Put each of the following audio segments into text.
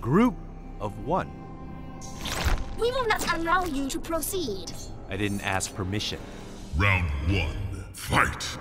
group of one. We will not allow you to proceed. I didn't ask permission. Round 1, fight!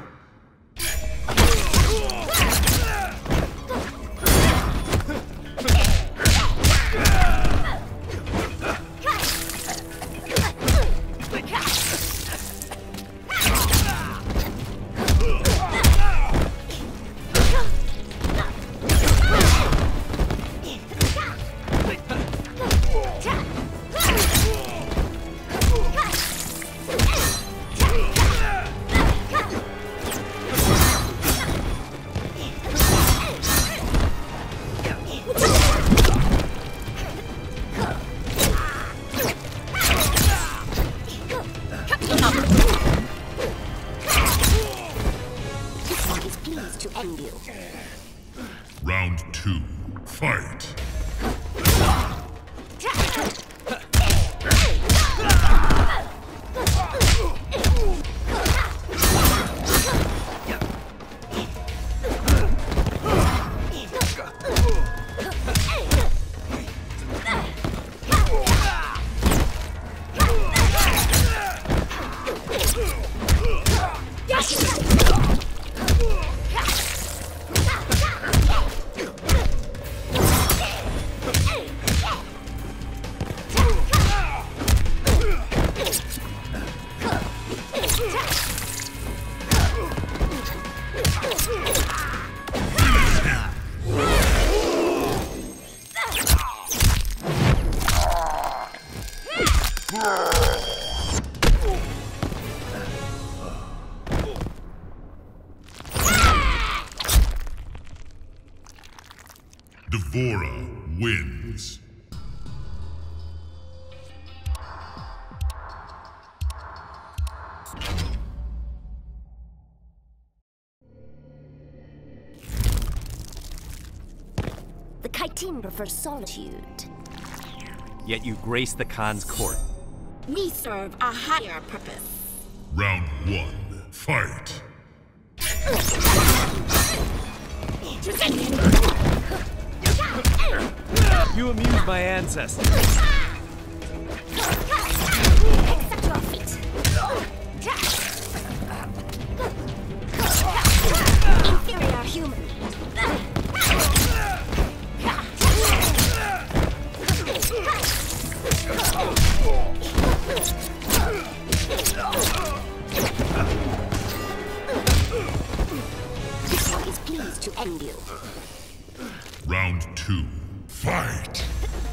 Round 2, fight! Devora wins. The Chitin prefers solitude. Yet you grace the Khan's court. We serve a higher purpose. Round 1, fight! You amuse my ancestors. Accept your fate. Inferior human. This one is pleased to end you. Round 2, fight!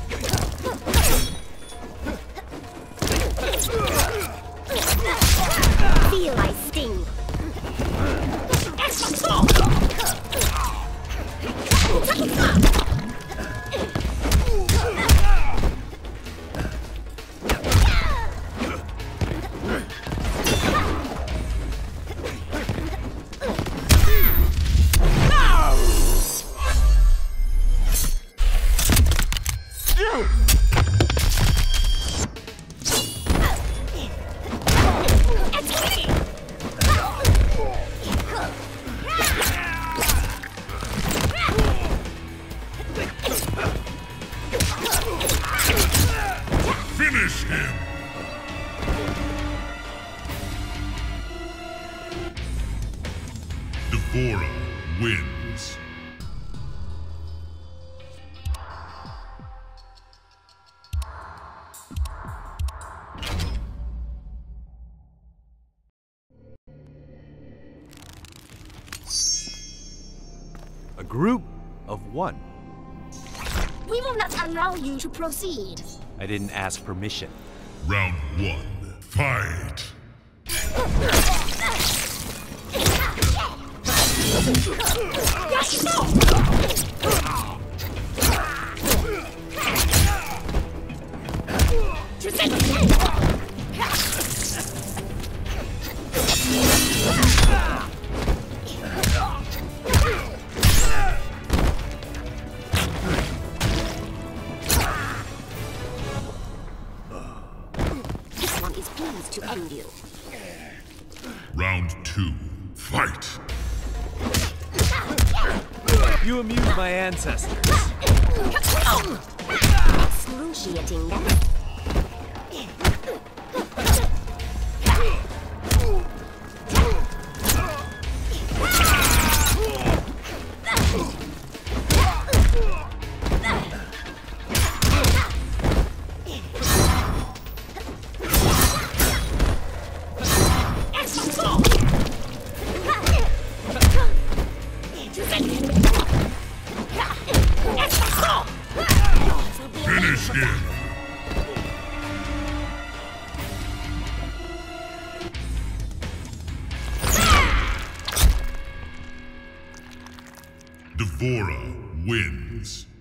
Feel my sting. Finish him! Devora wins. A group of one. We will not allow you to proceed. I didn't ask permission. Round 1, fight! This one is pleased to end you. Round 2, fight! You amuse my ancestors. excruciating them. Finish him! Devora wins.